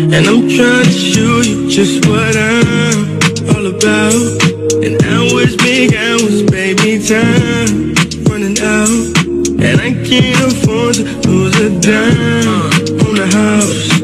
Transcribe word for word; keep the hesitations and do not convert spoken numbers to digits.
And I'm trying to show you just what I'm all about. And hours, big hours, baby, time running out. And I can't afford to lose a dime on the house.